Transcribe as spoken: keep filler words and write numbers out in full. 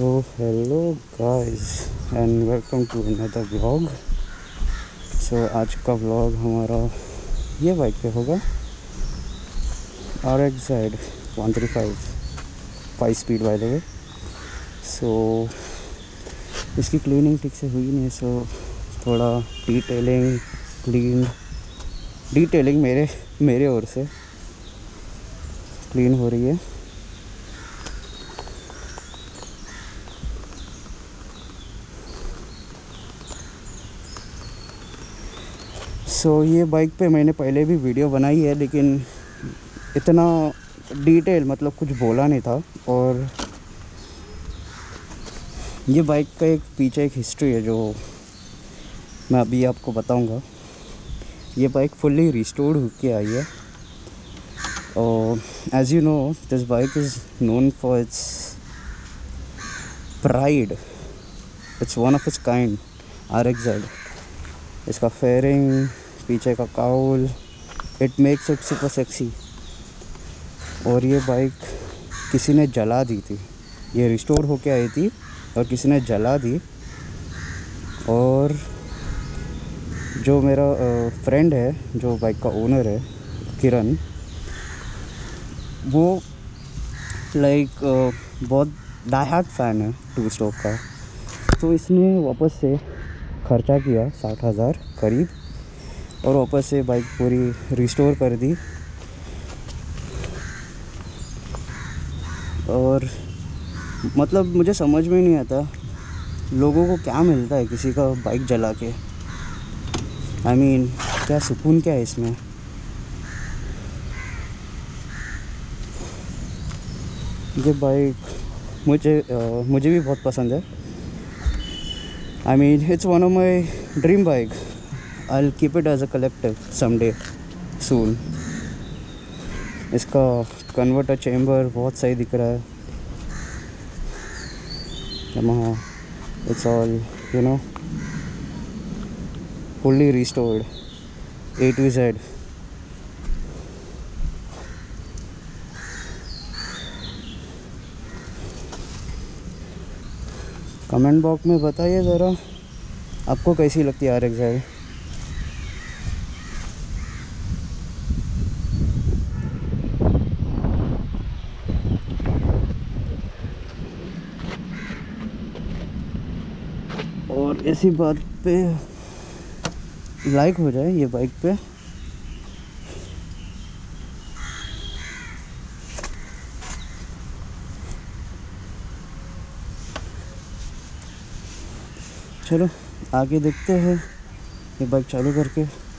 So hello guys and welcome to another vlog. So आज का vlog हमारा ये बाइक पे होगा, R X Z one three five five speed by the way. So इसकी cleaning ठीक से हुई नहीं, सो थोड़ा डिटेलिंग क्लीन डिटेलिंग मेरे मेरे ओर से क्लीन हो रही है। सो so, ये बाइक पे मैंने पहले भी वीडियो बनाई है, लेकिन इतना डिटेल मतलब कुछ बोला नहीं था। और ये बाइक का एक पीछे एक हिस्ट्री है जो मैं अभी आपको बताऊंगा। ये बाइक फुल्ली रिस्टोर्ड होके आई है और as you know this bike is known for its pride, it's one of its kind R X Z. इसका फेयरिंग, पीछे का cowl, it makes it super sexy. और ये बाइक किसी ने जला दी थी, ये रिस्टोर होके आई थी और किसी ने जला दी। और जो मेरा फ्रेंड है जो बाइक का ओनर है, किरण, वो लाइक बहुत डाई हार्ड फैन है टू स्ट्रोक का। तो इसने वापस से खर्चा किया साठ हज़ार करीब और वापस से बाइक पूरी रिस्टोर कर दी। और मतलब मुझे समझ में नहीं आता लोगों को क्या मिलता है किसी का बाइक जला के। आई मीन क्या सुकून क्या है इसमें। ये बाइक मुझे uh, मुझे भी बहुत पसंद है। I mean it's one of my dream bike. I will keep it as a collective someday soon. इसका कन्वर्टर चेम्बर बहुत सही दिख रहा है। Yamaha, it's all you know fully restored A to Z। Comment box में बताइए ज़रा आपको कैसी लगती है आर एक्स जेड। और ऐसी बात पे लाइक हो जाए ये बाइक पे। चलो आगे देखते हैं ये बाइक चालू करके।